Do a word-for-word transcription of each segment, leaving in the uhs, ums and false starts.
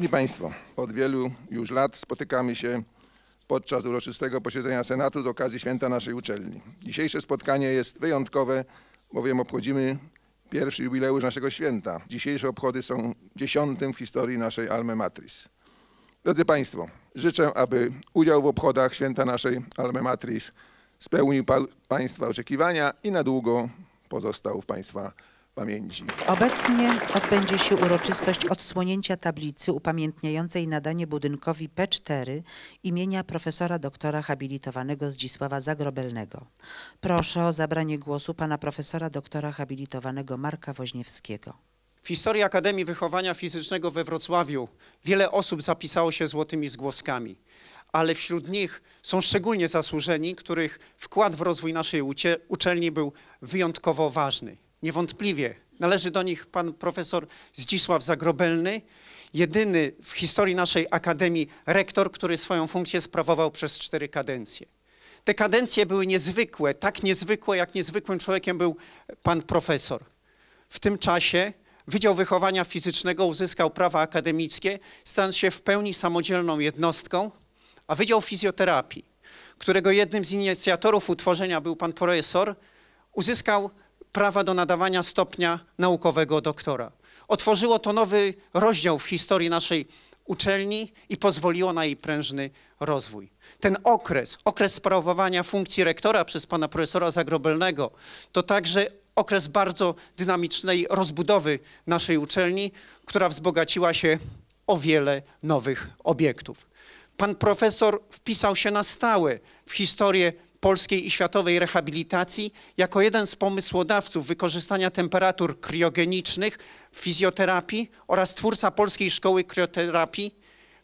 Szanowni Państwo, od wielu już lat spotykamy się podczas uroczystego posiedzenia Senatu z okazji święta naszej uczelni. Dzisiejsze spotkanie jest wyjątkowe, bowiem obchodzimy pierwszy jubileusz naszego święta. Dzisiejsze obchody są dziesiątym w historii naszej Alma Matris. Drodzy Państwo, życzę, aby udział w obchodach święta naszej Alma Matris spełnił pa Państwa oczekiwania i na długo pozostał w Państwa pamięci. Obecnie odbędzie się uroczystość odsłonięcia tablicy upamiętniającej nadanie budynkowi P cztery imienia profesora doktora habilitowanego Zdzisława Zagrobelnego. Proszę o zabranie głosu pana profesora doktora habilitowanego Marka Woźniewskiego. W historii Akademii Wychowania Fizycznego we Wrocławiu wiele osób zapisało się złotymi zgłoskami, ale wśród nich są szczególnie zasłużeni, których wkład w rozwój naszej uczelni był wyjątkowo ważny. Niewątpliwie należy do nich pan profesor Zdzisław Zagrobelny, jedyny w historii naszej Akademii rektor, który swoją funkcję sprawował przez cztery kadencje. Te kadencje były niezwykłe, tak niezwykłe, jak niezwykłym człowiekiem był pan profesor. W tym czasie Wydział Wychowania Fizycznego uzyskał prawa akademickie, stając się w pełni samodzielną jednostką, a Wydział Fizjoterapii, którego jednym z inicjatorów utworzenia był pan profesor, uzyskał prawa do nadawania stopnia naukowego doktora. Otworzyło to nowy rozdział w historii naszej uczelni i pozwoliło na jej prężny rozwój. Ten okres, okres sprawowania funkcji rektora przez pana profesora Zagrobelnego, to także okres bardzo dynamicznej rozbudowy naszej uczelni, która wzbogaciła się o wiele nowych obiektów. Pan profesor wpisał się na stałe w historię polskiej i światowej rehabilitacji jako jeden z pomysłodawców wykorzystania temperatur kriogenicznych w fizjoterapii oraz twórca Polskiej Szkoły Krioterapii,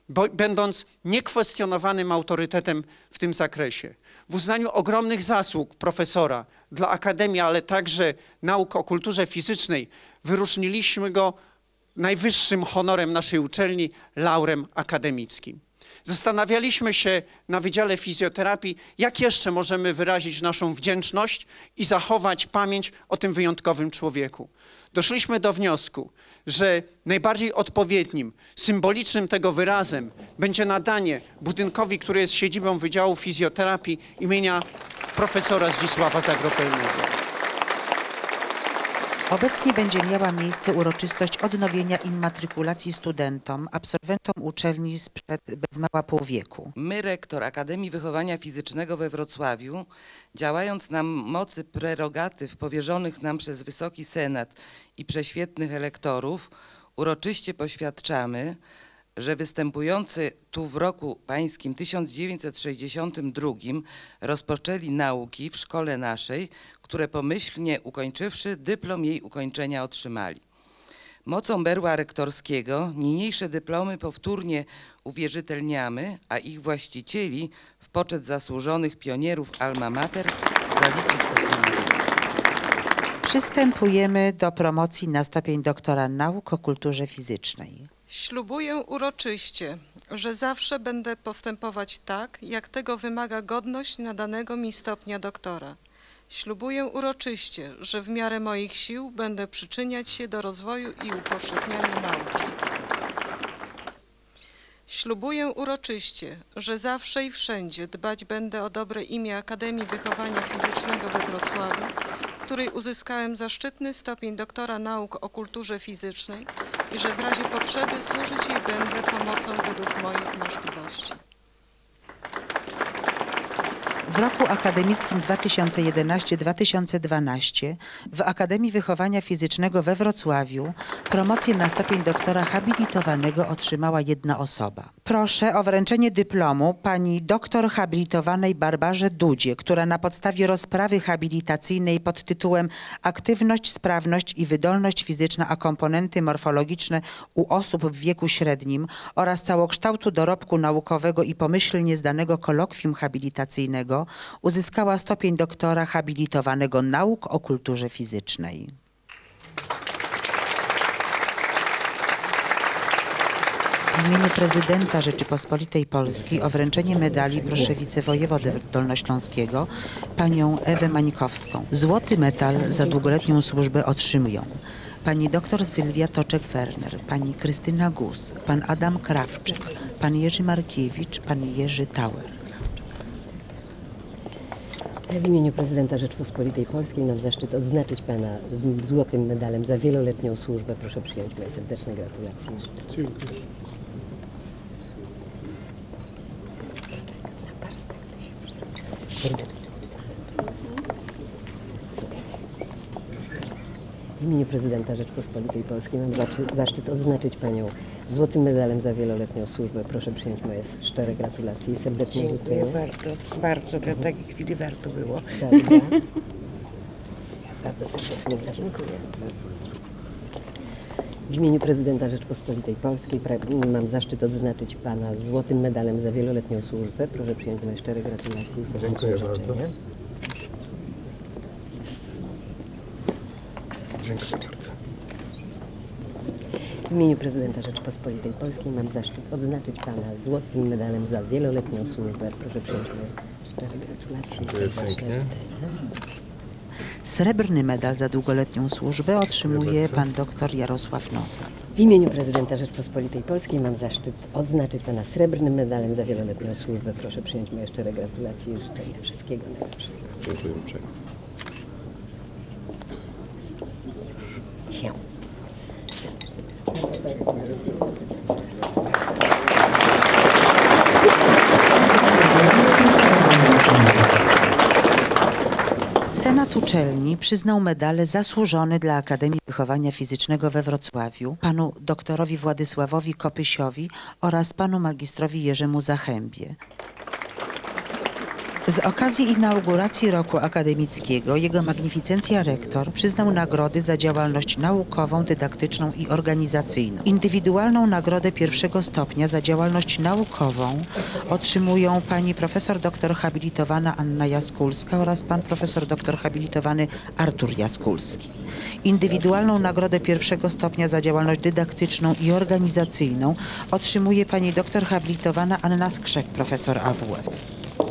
będąc niekwestionowanym autorytetem w tym zakresie. W uznaniu ogromnych zasług profesora dla Akademii, ale także nauk o kulturze fizycznej, wyróżniliśmy go najwyższym honorem naszej uczelni, laurem akademickim. Zastanawialiśmy się na Wydziale Fizjoterapii, jak jeszcze możemy wyrazić naszą wdzięczność i zachować pamięć o tym wyjątkowym człowieku. Doszliśmy do wniosku, że najbardziej odpowiednim, symbolicznym tego wyrazem będzie nadanie budynkowi, który jest siedzibą Wydziału Fizjoterapii imienia profesora Zdzisława Zagrobelnego. Obecnie będzie miała miejsce uroczystość odnowienia immatrykulacji studentom, absolwentom uczelni sprzed bez mała pół wieku. My, rektor Akademii Wychowania Fizycznego we Wrocławiu, działając na mocy prerogatyw powierzonych nam przez Wysoki Senat i prześwietnych elektorów, uroczyście poświadczamy, że występujący tu w roku pańskim tysiąc dziewięćset sześćdziesiątym drugim rozpoczęli nauki w szkole naszej, które pomyślnie ukończywszy, dyplom jej ukończenia otrzymali. Mocą berła rektorskiego niniejsze dyplomy powtórnie uwierzytelniamy, a ich właścicieli w poczet zasłużonych pionierów Alma Mater zaliczyć postanowiono. Przystępujemy do promocji na stopień doktora nauk o kulturze fizycznej. Ślubuję uroczyście, że zawsze będę postępować tak, jak tego wymaga godność nadanego mi stopnia doktora. Ślubuję uroczyście, że w miarę moich sił będę przyczyniać się do rozwoju i upowszechniania nauki. Ślubuję uroczyście, że zawsze i wszędzie dbać będę o dobre imię Akademii Wychowania Fizycznego we Wrocławiu, w której uzyskałem zaszczytny stopień doktora nauk o kulturze fizycznej i że w razie potrzeby służyć jej będę pomocą według moich możliwości. W roku akademickim dwa tysiące jedenastym do dwa tysiące dwunastego w Akademii Wychowania Fizycznego we Wrocławiu promocję na stopień doktora habilitowanego otrzymała jedna osoba. Proszę o wręczenie dyplomu pani doktor habilitowanej Barbarze Dudzie, która na podstawie rozprawy habilitacyjnej pod tytułem Aktywność, sprawność i wydolność fizyczna a komponenty morfologiczne u osób w wieku średnim oraz całokształtu dorobku naukowego i pomyślnie zdanego kolokwium habilitacyjnego uzyskała stopień doktora habilitowanego nauk o kulturze fizycznej. W imieniu prezydenta Rzeczypospolitej Polskiej o wręczenie medali proszę wicewojewodę dolnośląskiego, panią Ewę Mańkowską. Złoty medal za długoletnią służbę otrzymują pani dr Sylwia Toczek-Werner, pani Krystyna Gus, pan Adam Krawczyk, pan Jerzy Markiewicz, pan Jerzy Tauer. W imieniu prezydenta Rzeczypospolitej Polskiej mam zaszczyt odznaczyć pana złotym medalem za wieloletnią służbę. Proszę przyjąć moje serdeczne gratulacje i życzenia. Dziękuję. Serdecznie. W imieniu prezydenta Rzeczypospolitej Polskiej mam zaszczyt, zaszczyt odznaczyć panią złotym medalem za wieloletnią służbę. Proszę przyjąć moje szczere gratulacje i serdeczne Dziękuję życzenia. bardzo, bardzo, dla takiej chwili warto było. Prawda? Bardzo serdecznie gratuluję. W imieniu prezydenta Rzeczypospolitej Polskiej pra- mam zaszczyt odznaczyć pana złotym medalem za wieloletnią służbę. Proszę przyjąć moje szczere gratulacje i serdeczne Dziękuję życzenia. bardzo. Dziękuję bardzo. W imieniu prezydenta Rzeczypospolitej Polskiej mam zaszczyt odznaczyć pana złotym medalem za wieloletnią służbę. Proszę przyjąć moje szczere gratulacje. Dziękuję serdeczne pięknie. życzenia. Srebrny medal za długoletnią służbę otrzymuje pan dr Jarosław Nosa. W imieniu prezydenta Rzeczypospolitej Polskiej mam zaszczyt odznaczyć pana srebrnym medalem za wieloletnią służbę. Proszę przyjąć moje szczere gratulacje i życzenia wszystkiego najlepszego. Dziękuję uprzejmie. Się. Senat uczelni przyznał medale zasłużony dla Akademii Wychowania Fizycznego we Wrocławiu panu doktorowi Władysławowi Kopysiowi oraz panu magistrowi Jerzemu Zachębie. Z okazji inauguracji roku akademickiego jego magnificencja rektor przyznał nagrody za działalność naukową, dydaktyczną i organizacyjną. Indywidualną nagrodę pierwszego stopnia za działalność naukową otrzymują pani profesor doktor habilitowana Anna Jaskulska oraz pan profesor doktor habilitowany Artur Jaskulski. Indywidualną nagrodę pierwszego stopnia za działalność dydaktyczną i organizacyjną otrzymuje pani doktor habilitowana Anna Skrzek, profesor A W F.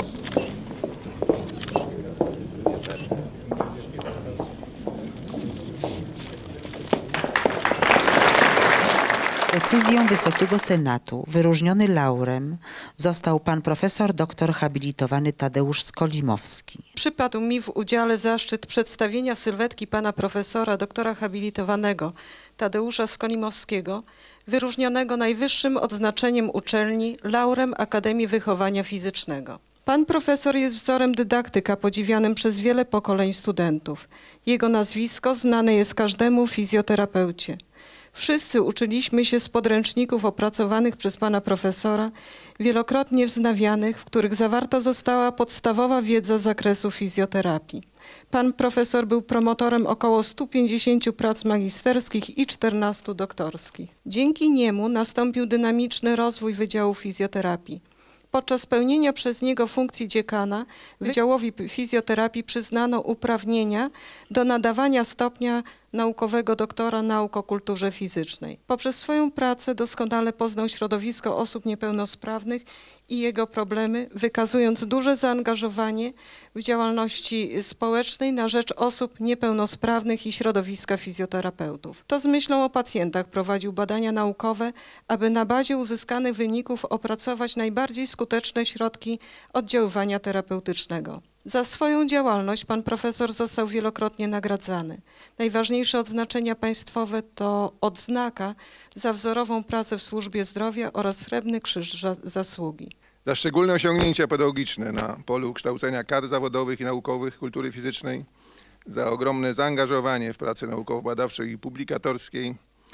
Decyzją Wysokiego Senatu wyróżniony laurem został pan profesor doktor habilitowany Tadeusz Skolimowski. Przypadł mi w udziale zaszczyt przedstawienia sylwetki pana profesora doktora habilitowanego Tadeusza Skolimowskiego, wyróżnionego najwyższym odznaczeniem uczelni laurem Akademii Wychowania Fizycznego. Pan profesor jest wzorem dydaktyka podziwianym przez wiele pokoleń studentów. Jego nazwisko znane jest każdemu fizjoterapeucie. Wszyscy uczyliśmy się z podręczników opracowanych przez pana profesora, wielokrotnie wznawianych, w których zawarta została podstawowa wiedza z zakresu fizjoterapii. Pan profesor był promotorem około stu pięćdziesięciu prac magisterskich i czternastu doktorskich. Dzięki niemu nastąpił dynamiczny rozwój Wydziału Fizjoterapii. Podczas pełnienia przez niego funkcji dziekana Wydziałowi Fizjoterapii przyznano uprawnienia do nadawania stopnia naukowego doktora nauk o kulturze fizycznej. Poprzez swoją pracę doskonale poznał środowisko osób niepełnosprawnych i jego problemy, wykazując duże zaangażowanie w działalności społecznej na rzecz osób niepełnosprawnych i środowiska fizjoterapeutów. To z myślą o pacjentach prowadził badania naukowe, aby na bazie uzyskanych wyników opracować najbardziej skuteczne środki oddziaływania terapeutycznego. Za swoją działalność pan profesor został wielokrotnie nagradzany. Najważniejsze odznaczenia państwowe to odznaka za wzorową pracę w służbie zdrowia oraz Srebrny Krzyż Zasługi. Za szczególne osiągnięcia pedagogiczne na polu kształcenia kadr zawodowych i naukowych kultury fizycznej, za ogromne zaangażowanie w pracę naukowo-badawczej i publikatorskiej,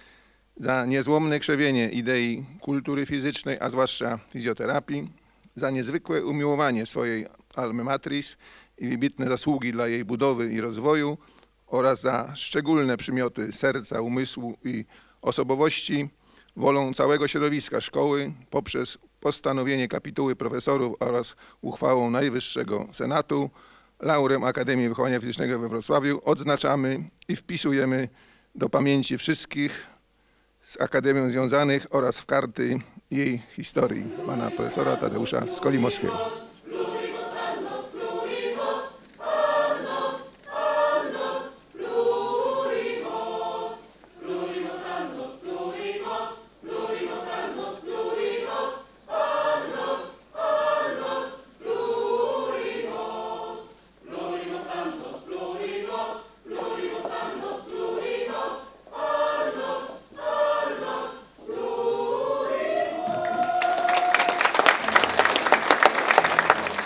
za niezłomne krzewienie idei kultury fizycznej, a zwłaszcza fizjoterapii, za niezwykłe umiłowanie swojej alma matris i wybitne zasługi dla jej budowy i rozwoju oraz za szczególne przymioty serca, umysłu i osobowości wolą całego środowiska szkoły poprzez postanowienie kapituły profesorów oraz uchwałą Najwyższego Senatu laurem Akademii Wychowania Fizycznego we Wrocławiu odznaczamy i wpisujemy do pamięci wszystkich z Akademią związanych oraz w karty jej historii pana profesora Tadeusza Skolimowskiego.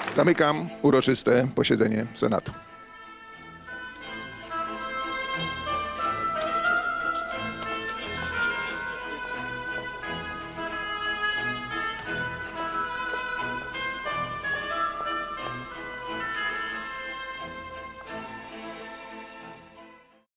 Zamykam uroczyste posiedzenie Senatu.